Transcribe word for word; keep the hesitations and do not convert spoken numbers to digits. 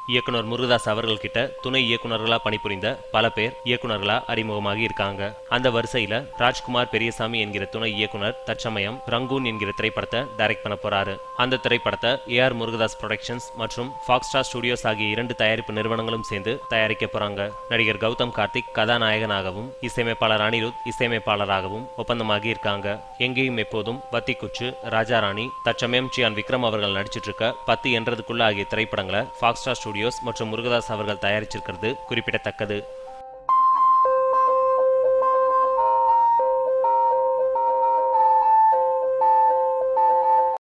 இயக்குனர் முருகதாஸ் அவர்கள் கிட்ட துணை இயக்குனர்களா பணிபுரிந்த பல பேர் இயக்குனர்களா அறிமுகமாகி இருக்காங்க. அந்த வரிசையில ராஜ்குமார் பெரியசாமி என்கிற துணை இயக்குனர் தற்சமயம் ரங்கூன் என்கிற திரைப்படத்தை டைரக்ட் பண்ண போறாரு. அந்த திரைப்படத்தை ஏ ஆர் முருகதாஸ் புரொடக்ஷன்ஸ் மற்றும் ஃபாக்ஸ் ஸ்டார் ஸ்டுடியோஸ் ஆகிய இரண்டு தயாரிப்பு நிறுவனங்களும் சேர்ந்து தயாரிக்க போறாங்க. நடிகர் கௌதம் கார்த்திக் கதாநாயகனாகவும் இசையமைப்பாளர் அனிருத் இசையமைப்பாளராகவும் ஒப்பந்தமாகி இருக்காங்க. எங்கேயும் எப்போதும், வத்திக்குச்சு, ராஜாராணி, தற்சமயம் சியான் விக்ரம் அவர்கள் நடிச்சிட்டு இருக்க பத்து என்றதுக்குள்ள ஆகிய திரைப்படங்களை ஃபாக்ஸ் ஸ்டார் ஸ்டுடியோஸ் மற்றும் முருகதாஸ் அவர்கள் தயாரிச்சிருக்கிறது குறிப்பிடத்தக்கது.